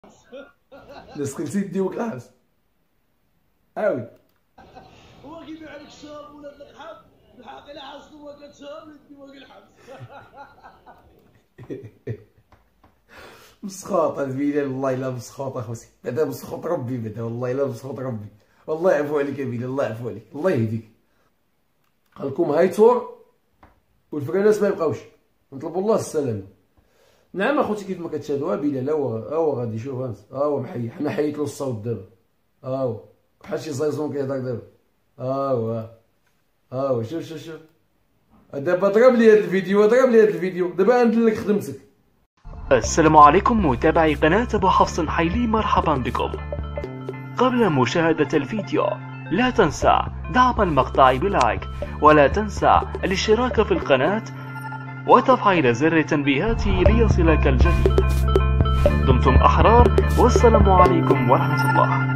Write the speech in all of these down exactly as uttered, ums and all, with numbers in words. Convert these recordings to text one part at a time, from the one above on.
لا سكنتي يديوك الحبس. عاود. هو كيبيع لك الشراب ولا القحاب الحق الا حاصل هو كتشرب يديوك الحبس. مسخوط هاد بلال، والله الا مسخوط اخوتي، بعدا مسخوط ربي، بعدا والله الا مسخوط ربي. والله يعفو عليك يا بلال، الله يعفو عليك، الله يهديك. قالكم هاي تور والفراناس ما يبقاوش، نطلبوا الله السلامه. نعم اخوتي كيف ما كتشاهدوا. ها بلال ها هو ها هو غادي، شوف هانت ها هو محيي، حنا حيت له الصوت دابا. ها هو بحال شي زيزون كيهضر دابا. ها هو ها هو شوف شوف شوف. دابا ضرب لي هاد الفيديو، ضرب لي هاد الفيديو دابا ندير لك خدمتك. السلام عليكم متابعي قناة أبو حفص حيلي، مرحبا بكم. قبل مشاهدة الفيديو لا تنسى دعم المقطع بلايك، ولا تنسى الاشتراك في القناة وتفعيل زر التنبيهات ليصلك الجديد. دمتم أحرار، والسلام عليكم ورحمة الله.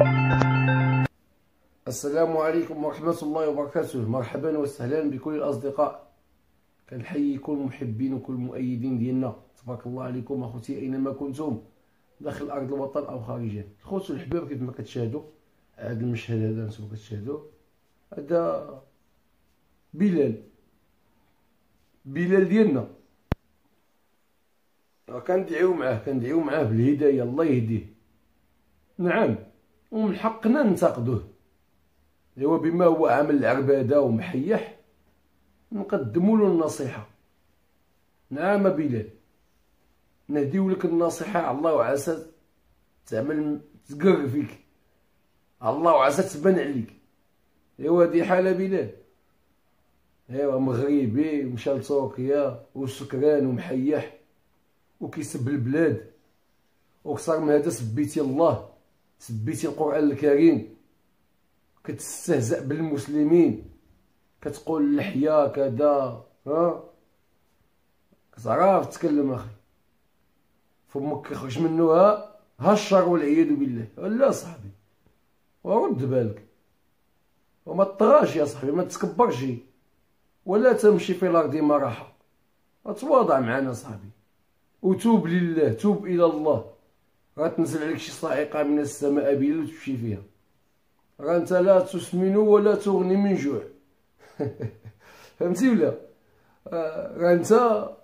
السلام عليكم ورحمة الله وبركاته. مرحبا وسهلا بكل الأصدقاء، كنحيي كل المحبين وكل المؤيدين ديالنا. تبارك الله عليكم اخوتي اينما كنتم داخل ارض الوطن او خارجه. الخوت والحباب كيف ما كتشاهدوا هذا المشهد هذا نتوما كتشاهدوا، هذا بلال بلال ديالنا. كندعيو معاه كندعيو معاه بالهدايه، الله يهديه. نعم، ومن حقنا ننتقدوه. ايوا بما هو عامل العرباده ومحيح نقدموا له النصيحه. نعم بلال، نهديو لك النصيحه، على الله وعسى تعمل تقر فيك، على الله وعسى تبان عليك. ايوا هادي حاله بلال. ايوا مغربي مشى لتركيا وسكران ومحيح وكيسب البلاد، وكثر من هذا سبيتي الله، سبيتي القران الكريم، كتستهزأ بالمسلمين، كتقول اللحيه كذا. ها كتعرف تتكلم اخي، فمك كيخرج منه ها ها الشر والعياذ بالله. لا صاحبي، ورد بالك وما تطغاش يا صاحبي، ما تتكبرش، ولا تمشي في الارض مرحا. تواضع معنا صاحبي، وتوب لله، توب الى الله. غتنزل عليك شي صاعقه من السماء بلال وتمشي فيها. راه انت لا تسمن ولا تغني من جوع. فهمتي ولا؟ راه انت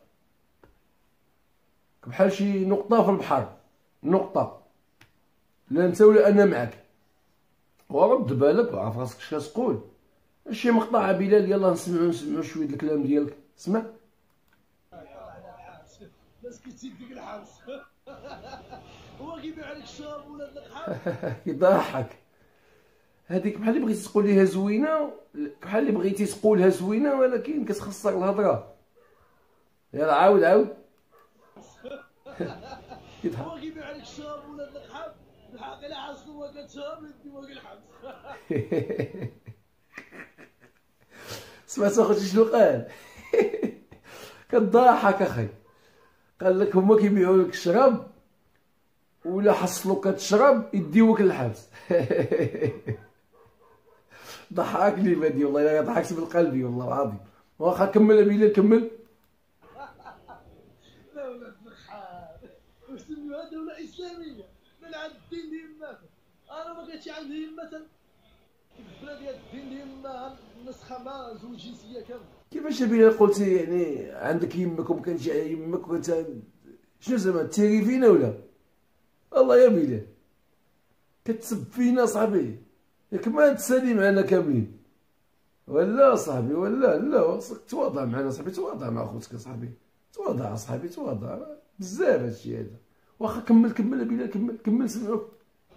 بحال شي نقطه في البحر، نقطه، لا انت ولا انا معك. ورد بالك وعرف راسك اش كتقول. شي مقطع بلال، يلا نسمعو نسمعو شويه الكلام ديالك. اسمع. بس كتيديك الحبس. هو كيبيع لك الشراب ولا القحاب. يضحك. هذيك بحال اللي بغيتي تقول ليها زوينه، بحال اللي بغيتي تقولها زوينه ولكن كتخسر الهضره. يلا عاود عاود. هو كيبيع لك الشراب ولا القحاب الحق الا حاصل هو كتشرب يديوك الحبس. سمعت اخوتي شنو قال؟ كضحك اخي. قال لك هما كيبيعوا لك الشراب ولا حصلوا كتشرب يديوك الحبس. ضحكني بادي، والله الا ضحكت من قلبي والله العظيم. واخا كمل بلال كمل. دولة القحاب وسميوها دولة إسلامية من عند الدين ديالنا. أنا ما كانتش عندي مثلا البلاد ديال الدين ديالنا نسخة ما زوج جنسية كاملة. كيفاش بلال قلتي يعني عندك يمك وما كانش يمك وانت شنو زعما تيري فينا ولا؟ الله يا بلال كتسب فينا صاحبي، ياك ما تسالي معنا كاملين ولا صاحبي؟ ولا لا خصك تواضع معنا صاحبي، تواضع مع خوتك صاحبي، تواضع صاحبي، تواضع بزاف هادشي هذا. واخا كمل كمل بلال كمل كمل سمعوك.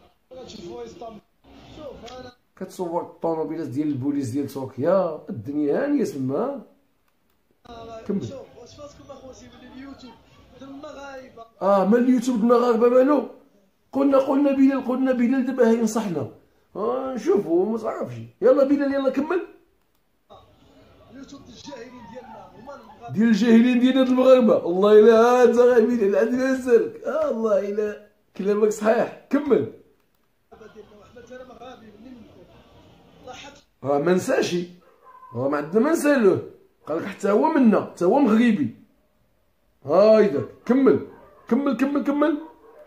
شوف أنا كتصور الطوموبيلات ديال البوليس ديال تركيا، الدنيا هانيه تما. كمل. شوف واش فاتكم اخوتي من اليوتيوب د المغاربة. اه من اليوتيوب د المغاربه مالو؟ قلنا قلنا بلال قلنا بلال دابا ينصحنا. اه نشوفوا ما تعرفش. يلا بلال يلا كمل. اليوتيوب ديال الجاهلين ديالنا هما المغاربة، ديال الجاهلين ديالنا المغاربه. الله الا انت غير بلال عندنا نسالك. اه الله الا كلامك صحيح. كمل. ديالنا وحنا تانا مغاربي منين منكم. الله حق اه ما نساش، اه ما عندنا ما نسالوه. قال لك حتى هو منا، حتى هو مغربي. هايدا كمل كمل كمل كمل.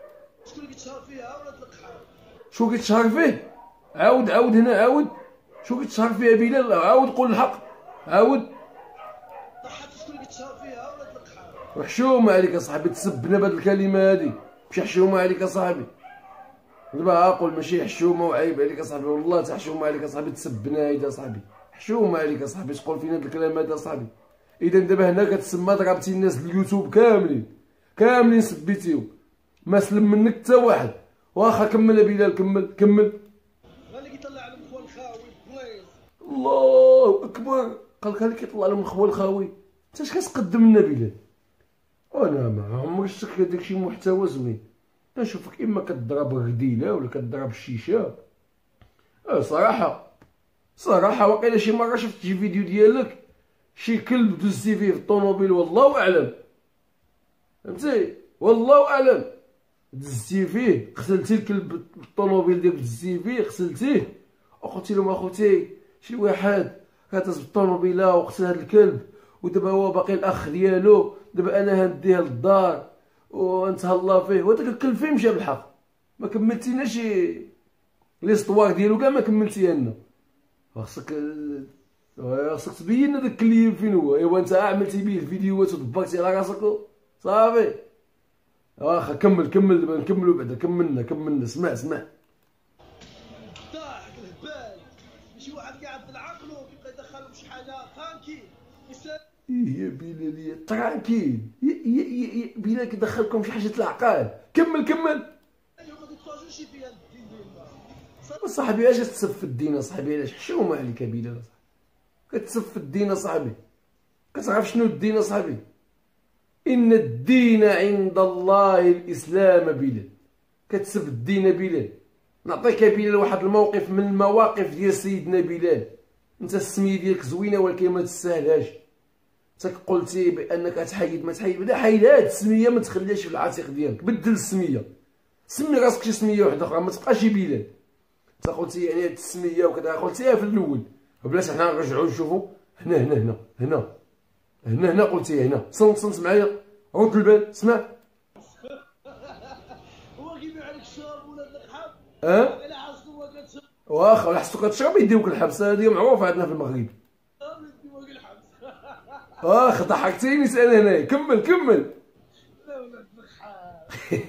شكون اللي كيتشهر فيها ولا تلقحها؟ شو كيتشهر فيه؟ عاود عاود هنا عاود. شو كيتشهر فيها بلال؟ عاود قول الحق عاود. ضحك شكون اللي كيتشهر فيها ولا تلقحها؟ وحشومة عليك اصاحبي تسبنا بهاد الكلمة هادي. ماشي حشومة عليك اصاحبي. دابا اقول ماشي حشومة وعيب عليك اصاحبي، والله تا حشومة عليك اصاحبي تسبنا هيدا اصاحبي. حشومة عليك اصاحبي تقول فينا هاد الكلام هذا اصاحبي. اذا دابا هنا كتسمى ضربتي الناس اليوتيوب كاملين كاملين سبيتيهم، ما سلم منك حتى واحد. واخا كمل بلال كمل كمل. غير اللي كيطلع لهم خوان خاوي بليز. الله اكبر. قال لك اللي كيطلع لهم خوال خاوي. انت اش كتقدم لنا بلال؟ انا ما عمري شفت لك داكشي محتوى زوين. كنشوفك اما كضرب الرديله ولا كضرب الشيشه. اه صراحه صراحه واقيلا شي مره شفت شي فيديو ديالك شي كلب دوزتي فيه في الطوموبيل والله اعلم، فهمتي؟ والله اعلم دزتي فيه غسلتي الكلب الطوموبيل ديالك دزتي فيه غسلتيه وقلتي لهم اخوتي شي واحد كاتز بالطوموبيله وقتل هذا الكلب ودابا هو باقي الاخ ديالو، دابا انا هنديه للدار ونتهلا فيه. وداك الكلب فين مشى بالحق؟ ما كملتيناش ليستوار ديالو كاع ما كملتيها لنا. خاصك خاصك تبين لنا داك الكليب فين هو. ايوا انت عملتي بيه الفيديوهات ودبرتي على راسك صافي. واخا كمل كمل دابا نكملوا بعدا. كملنا كملنا اسمع اسمع. ضاحك الهبال شي واحد قاعد بالعقل وكيبقى يدخلهم شي حاجه ترانكيل. يا بلال يا ترانكيل يا يا يا بلال كيدخلكم شي حاجه العقال. كمل كمل. ايوا ما تتفاجئوش فيا الدين ديالنا. صاحبي علاش تسب في الدين اصاحبي؟ علاش حشومه عليك يا بلال اصاحبي؟ كتسب في الدين اصاحبي؟ كتعرف شنو الدين اصاحبي؟ ان الدين عند الله الاسلام. بلال كتسب الدين بلال. نعطيك يا بلال واحد الموقف من المواقف ديال سيدنا بلال. انت السميه ديالك زوينه ولكن ما تستاهلهاش. انت قلتي بانك تحيد ما تحيد بدا حيد هاد السميه ما تخليهاش في العتيق ديالك. بدل السميه سمي راسك شي سميه وحده اخرى ما تبقاش بلال. انت قلتي يعني هاد السميه وكذا قلتيها في الاول. بلاش حنا نرجعوا نشوفوا هنا هنا هنا هنا هنا هنا قلتيها هنا. صنت صنت معايا رد البال اسمع. هو كيبيع عليك الشراب ولا الحب؟ اه الا حاسو هو كتشرب واخا ولا حسيتو كتشرب يديوك الحبس. هادي معروفه عندنا في المغرب. يديوك الحبس. واخ ضحكتيني انا هنايا. كمل كمل. لا ولا تلقحها.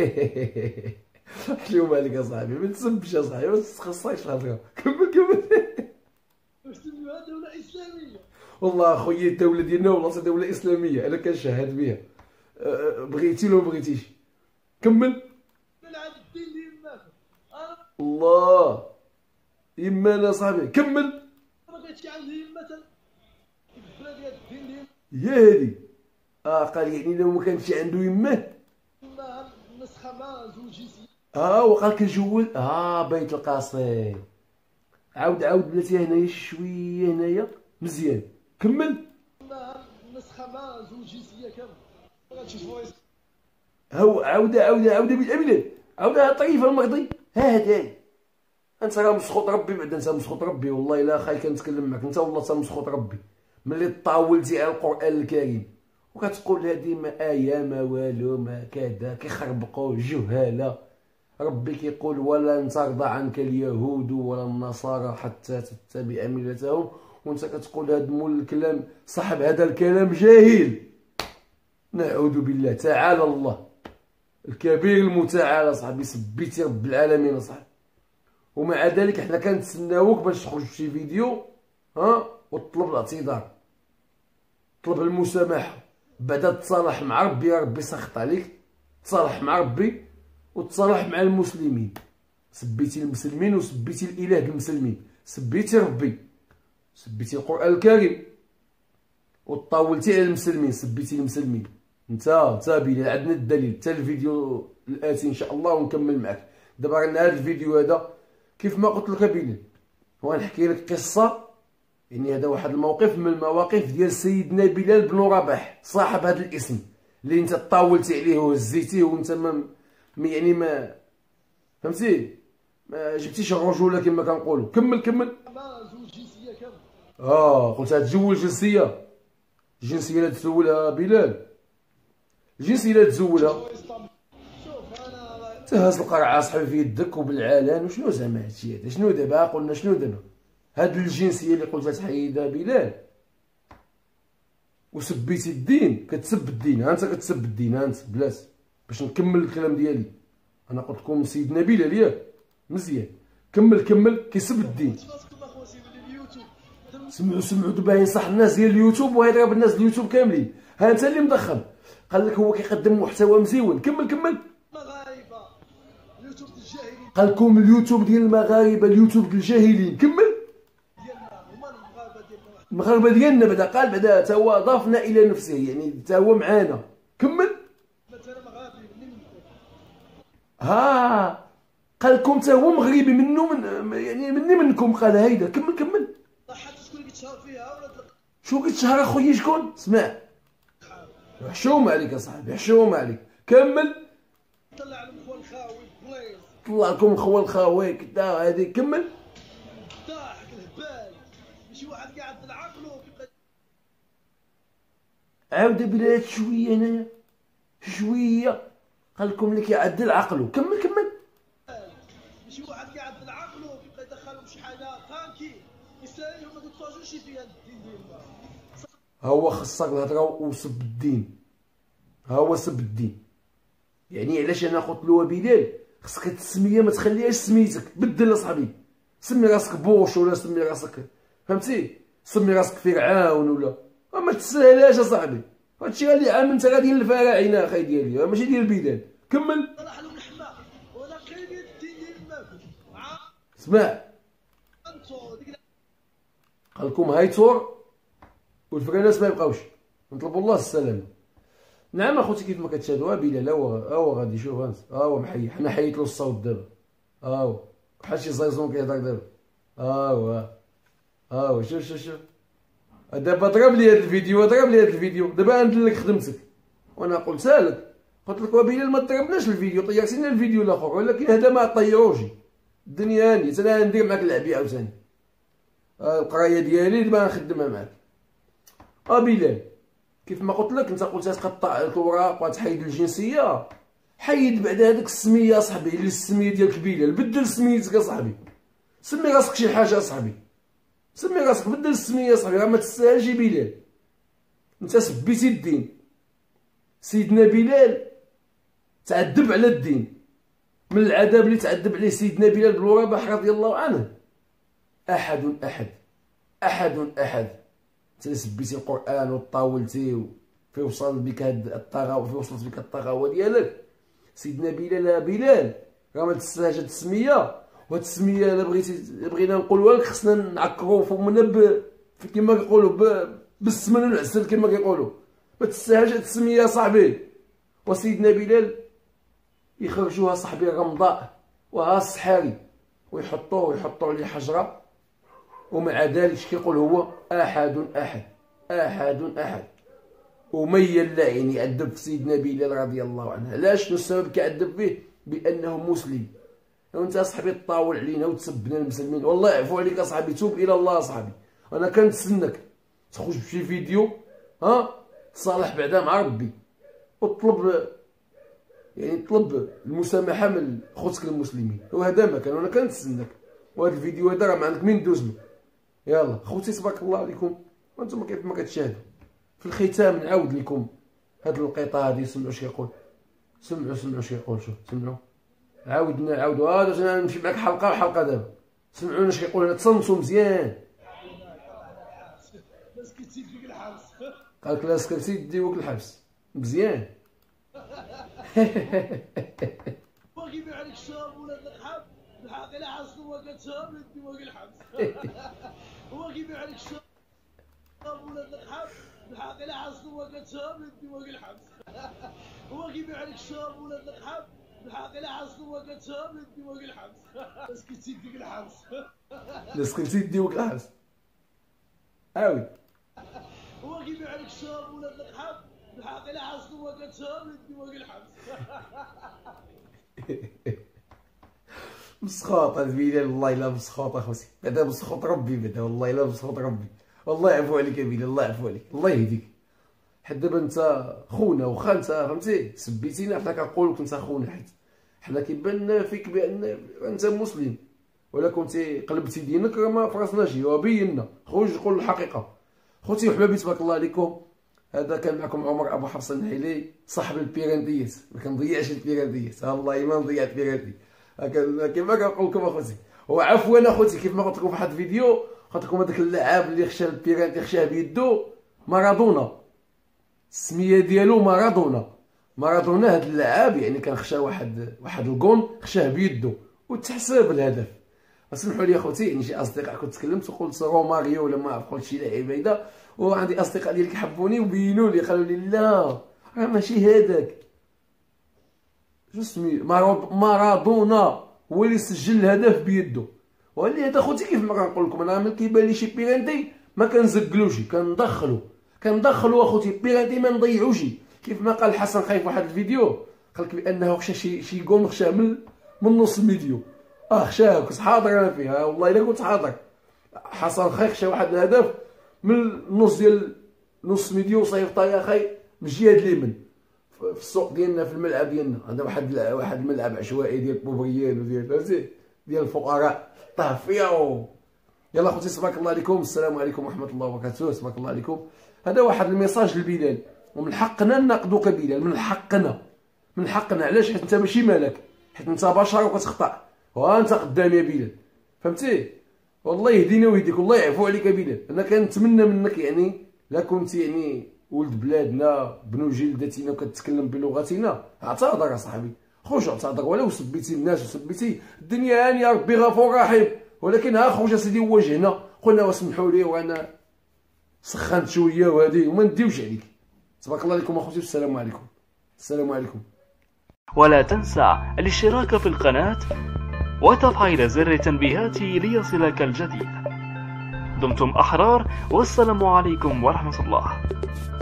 حشوم عليك يا صاحبي ما تسبش يا صاحبي ما تخصكش الهضره. كمل كمل. واش سميوها دوله اسلاميه؟ والله اخويا الدوله ديالنا والله دوله اسلاميه انا كنشهد بها. بغيتي ولا ما بغيتيش كمل. من عند الدين ديال يماكم. انا الله يمانا صاحبي كمل. ما بغيتش عندي مثلا البلاد ديال الدين ديال يا هادي اه قال يعني لو ما كانش عنده يماه ما نسخه ما زوجيتي. اه وقال كنجول اه بيت القصيد. عاود عاود بلاتي هنايا شويه هنايا مزيان كمل. ما نسخه ما زوجيتيه كامل. غاتشي فويس. هو عاود عاود عاود بالابلاد عاود الطريفه المغضي. ها هادي انت راه مسخوط ربي بعدا. انت مسخوط ربي والله الا خاي كنتكلم معك انت والله انت مسخوط ربي. ملي طاولتي على القران الكريم وكتقول هادي ما ايه ما والو ما كذا كيخربقوا جهاله. ربي كيقول ولن ترضى عنك اليهود ولا النصارى حتى تتبع ملتهم، وانت كتقول هاد مول الكلام. صاحب هذا الكلام جاهل. نعوذ بالله تعالى الله الكبير المتعال صاحبي. سبيتي رب العالمين صاحبي. ومع ذلك حنا كنتسناوك باش تخرج في شي فيديو ها وتطلب الاعتذار طلب المسامحه بعدا تصالح مع ربي. يا ربي سخط عليك. تصالح مع ربي وتصالح مع المسلمين. سبيتي المسلمين وسبيتي الاله المسلمين. سبيتي ربي سبيتي القران الكريم وطاولتي على المسلمين. سبيتي المسلمين. انت انت بلال عندنا الدليل. حتى الفيديو الاتي ان شاء الله ونكمل معك. دابا رانا هذا الفيديو هذا كيف ما قلت لك بلال وغنحكي لك قصه. يعني هذا واحد الموقف من المواقف ديال سيدنا بلال بن رباح صاحب هذا الاسم اللي انت طاولتي عليه وهزيتيه وانت ما يعني ما فهمتي ما جبتيش الرجوله كما كنقولوا. كمل كمل. ما زوجيتيه كامل. اه قلت تزول جنسيه. الجنسيه لا تزولها بلال. الجنسيه لا تزولها. شوف انا تهز القرعه صاحبي في يدك وبالعلن. وشنو زعما هادشي هذا؟ شنو دابا قلنا شنو دابا؟ هاد الجنسيه اللي قلتها تحيدها بلال وسبيتي الدين، كتسب الدين. ها انت كتسب الدين، ها انت بلاص باش نكمل الكلام ديالي. انا قلت لكم سيدنا بلال ياك مزيان، كمل كمل كيسب الدين. سمعوا سمعوا دابا ينصح الناس ديال اليوتيوب ويضرب الناس ديال اليوتيوب كاملين. ها انت اللي مضخم، قال لك هو كيقدم محتوى مزيون. كمل كمل. المغاربه اليوتيوب ديال الجاهلين، قال لكم اليوتيوب ديال المغاربه، اليوتيوب ديال الجاهلين. كمل. ديالنا هما المغاربه ديالنا، المغاربه ديالنا بعدا قال بعدا حتى هو ضافنا الى نفسه، يعني حتى هو معانا. كمل. مثلا مغاربي منين منكم؟ ها قال لكم حتى هو مغربي منه من يعني مني منكم. قال هيدا. كمل كمل. حتى شكون اللي كيتشهر فيها ولا تلقى شو كيتشهر اخويا؟ شكون؟ اسمع، حشومه عليك يا صاحبي، حشومه عليك. كمل. طلع لهم خوان خاوي بليز، طلع لكم خوال الخاوي كدا هادي. كمل. ضاحك الهبال، ماشي واحد قاعد العقل وكيبقى عاود بلاد شويه هنايا شويه. قال لكم اللي كيعدل عقله. كمل كمل. ماشي واحد قاعد العقل وكيبقى يدخلهم شي حاجه فانكي يسالي وما تتفرجوش فيها الدين ديالنا. ها هو خصك الهضره وسب الدين. ها هو سب الدين. يعني علاش انا قلت له بلال خصك التسميه ما تخليهاش سميتك، بدل اصاحبي. سمي راسك بوش ولا سمي راسك فهمتي، سمي راسك فرعون ولا ما تسهلهاش اصاحبي. هادشي اللي عام انت غادي للفراعنه اخي ديالي، ماشي ديال بلال. كمل. طلع لهم الحما ولا قيمه الدين ديالنا. اسمع، انتو ديك قال لكم هاي تور والفراناس ما يبقاوش، نطلبوا الله السلامه. نعم اخوتي كيف ما كتشاهدوا بلال ها هو ها هو غادي. شوف انت ها هو محيي، حنا حيت له الصوت دابا. ها هو بحال شي زيزون كيهضر دابا. ها هو ها هو شوف شوف شوف. دابا ضرب لي هذا الفيديو، ضرب لي هذا الفيديو. دابا ندير لك خدمتك وانا قلتها لك، قلت لك وبلال ما تضربناش الفيديو، طيرتينا الفيديو الاخر، ولكن هذا ما طيروش. الدنيا هانيه انا ندير معاك اللعبيه عاوتاني. القرايه ديالي دابا نخدمها معاك. اه بلال كيف ما قلت لك، انت قلت تقطع الاوراق وتحيد الجنسيه، حيد بعد هذيك السميه اصاحبي اللي السميه ديالك بلال، بدل سميتك اصاحبي. سمي راسك شي حاجه اصاحبي، سمي راسك، بدل السميه اصاحبي، راه ما تستاهلش بلال. انت سبيتي الدين. سيدنا بلال تعذب على الدين، من العذاب اللي تعذب عليه سيدنا بلال بن رباح رضي الله عنه. احد احد احد احد. انت سبيتي القران وطاولتي في وصل بك هاد الطغاوه، في وصلت بك الطغاوه ديالك. سيدنا بلال بلال راه ما تستاهلش هاد السميه. وهاد السميه الا بغيتي بغينا نقولوها لك خصنا نعكرو فمنا ب كيما كيقولوا بالسمن والعسل كيما كيقولوا. ما تستاهلش هاد السميه صاحبي. وسيدنا بلال يخرجوها صاحبي الرمضاء وها الصحاري ويحطوه ويحطوا عليه حجره، ومع ذلك كيقول هو احد احد احد احد. وميل لاعين يعذب في سيدنا بلال رضي الله عنه. علاش؟ شنو السبب كيعذب فيه؟ بانه مسلم. وانت اصاحبي تطاول علينا وتسبنا المسلمين، والله يعفو عليك اصاحبي، توب الى الله اصاحبي. انا كنتسناك تخرج بشي فيديو ها تصالح بعدا مع ربي وطلب يعني طلب المسامحه من خوتك المسلمين، وهذا ما كان. وانا كنتسناك، وهذا الفيديو هذا راه ما عندك من ندوز له. يلا خوتي تبارك الله عليكم، وانتم كيف ما كتشاهدوا. في الختام نعاود لكم هاد القطعه هادي. سمعوا اش كيقول، سمعوا سمعوا اش كيقول. شوف سمعوا، عاودنا عاودوا. هذا انا نمشي معاك حلقه وحلقه دابا. سمعونا اش كيقول هنا، تصنتوا مزيان. بس كتسيب فيك الحبس. قالك لا سكرتي ديوك الحبس مزيان. هو كيبيع عليك الشراب ولا الحب الحق الا حصل هو كتشرب ديوك الحبس. هو كيبيع عليك الشراب ولا الحب الحق الا حصل هو كتشرب ديوك الحبس. هو كيبيع عليك الشراب ولا الحب الحق الا حصل هو كتشرب ديوك الحبس. بس كتسيب فيك الحبس. لا سكرتي ديوك الحبس. عاود. هو كيبيع عليك الشراب ولا الحب الحق الا حصل هو كتشرب ديوك الحبس. مسخوط هاد بلال، والله الا مسخوط اخوتي، بعدا مسخوط ربي، بعدا والله الا مسخوط ربي. والله يعفو عليك يا بلال، الله يعفو عليك، الله يهديك. حيت دابا انت خونا وخا انت فهمتي، سبيتينا حنا كنقولوا لك انت خونا، حيت حنا كيبان فيك بان انت مسلم، ولا كنتي قلبتي دينك راه ما فرصناش، وبينا خرج قول الحقيقه. خوتي وحبابي تبارك الله عليكم، هذا كان معكم عمر ابو حفص النحيلي صاحب البيرانديات. ما كنضيعش البيرانديات، والله ما نضيع البيراندي. كما كنقول لكم اخوتي، وعفوا اخوتي كيف ما قلت لكم في واحد الفيديو، قلت لكم هذاك اللاعب اللي خشى البيراندي خشاه بيدو مارادونا، السميه ديالو مارادونا. مارادونا هذا اللاعب يعني كان خشى واحد واحد الكون خشاه بيدو وتحسب الهدف. اسمحوا لي اخوتي، يعني شي اصدقاء كنت تكلمت وقلت روماريو ولا ما عرف قلت شي لاعب هيدا، وعندي اصدقاء ديالي كيحبوني وبينوا لي قالوا لي لا راه ماشي هذاك، شو سمي مارادونا هو اللي سجل الهدف بيدو. وهذا هذا خوتي كيف ما كنقول لكم انا، ملي كيبان لي شي بيرانتي ما كنزقلوش، كندخلو كندخلو اخوتي بيرانتي ما نضيعوش. كيف ما قال حسن خايف في واحد الفيديو، قال لك بانه خشى شي شي جول خشاه من من نص الميديو. اه خشاه كنت حاضر انا فيها، والله الا كنت حاضر. حسن خايف خشى واحد الهدف من النص ديال نص ميديو صيفطها يا اخي من الجهه اليمين في السوق ديالنا في الملعب ديالنا. هذا واحد واحد الملعب عشوائي ديال بوبريال وديال فهمتي ديال الفقراء طاح فيها. يلا خوتي تبارك الله عليكم، السلام عليكم ورحمه الله وبركاته. تبارك الله عليكم. هذا واحد الميساج لبلال، ومن حقنا نناقضوك بلال، من حقنا من حقنا. علاش؟ حيت انت ماشي مالك، حيت انت بشر وكتخطا، وانت قدام يا بلال فهمتي. والله يهدينا ويهديك، والله يعفو عليك يا بلال. انا كنتمنى منك يعني لا كنت يعني ولد بلادنا بنو جلدتنا وكتكلم بلغتنا، اعتذر يا صاحبي، خرج اعتذر. ولو سبيتي الناس وسبيتي الدنيا هانيه، ربي غفور رحيم، ولكن ها خرج اسيدي وجهنا قلنا واسمحوا لي وانا سخنت شويه وهذه وما نديوش عليك. تبارك الله عليكم اخوتي، السلام عليكم. السلام عليكم. ولا تنسى الاشتراك في القناة وتفعيل زر التنبيهات ليصلك الجديد. دمتم أحرار، والسلام عليكم ورحمة الله.